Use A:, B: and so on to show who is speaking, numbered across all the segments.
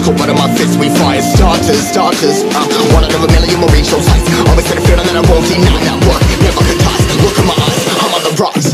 A: with one of my fists, we fire starters. One out of a million will reach those heights. Always got a feeling that I won't deny that work never could toss. Look in my eyes, I'm on the rise.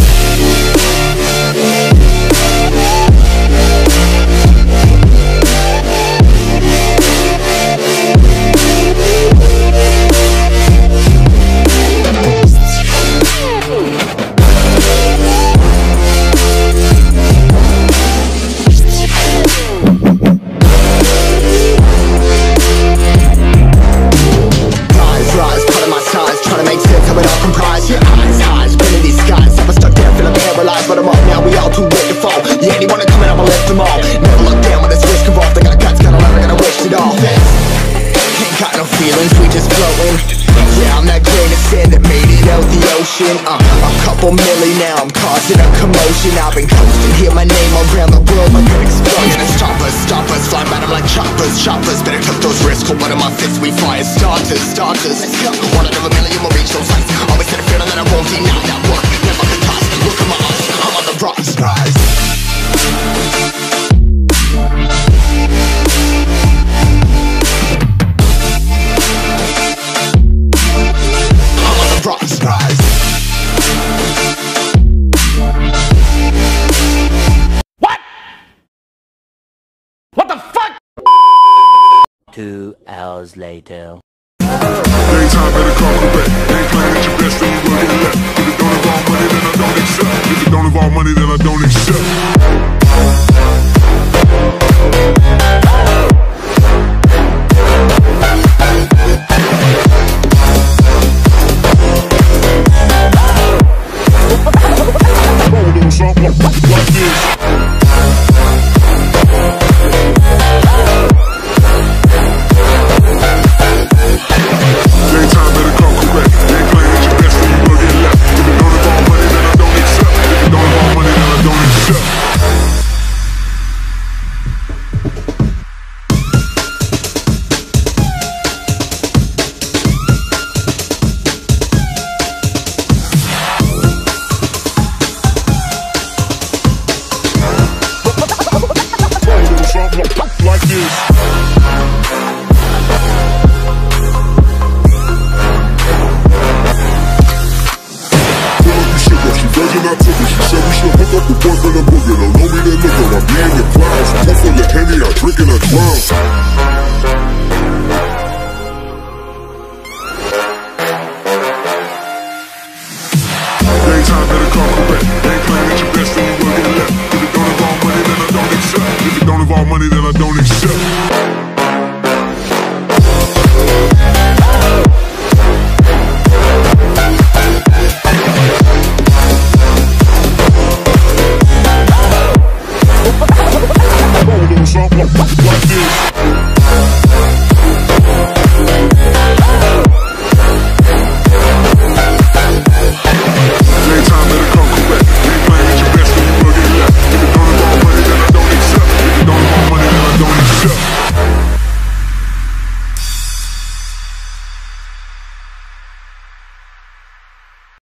A: But I'm up now, we all too late to fall. Yeah, anyone coming up, I'll lift them all. Never look down when this risk involved. I got guts, kinda like I gotta wish it all. Ain't got no feelings, we just floating. Yeah, I'm that grain of sand that made it out the ocean. A couple milli now, I'm causing a commotion. I've been coasting, hear my name around the world like an explosion. And stop us, fly by them like choppers. Better cut those risks, hold one of my fists, we fire starters. Let's go, one out of a million will reach those heights. Always had a feeling that I won't deny that work never could toss. Look in my eyes, I'm on the rise. I'm on the rise. What the fuck?
B: 2 hours later.
C: Daytime better come correct. Ain't playing at your best, then you will get left. If it don't involve money, then I don't accept. If it don't involve money, then I don't accept. Hold on, something like this. Like this. She doesn't not took it. She said we should hook up the boyfriend and boogie. Don't know me, then look at I be in the clouds. Pull full of Henny, I drink in a clown. Daytime better come correct. Ain't playing at your best, then you will get left. If it don't involve money, then I don't accept. If it don't involve money, then I don't accept. Something like this.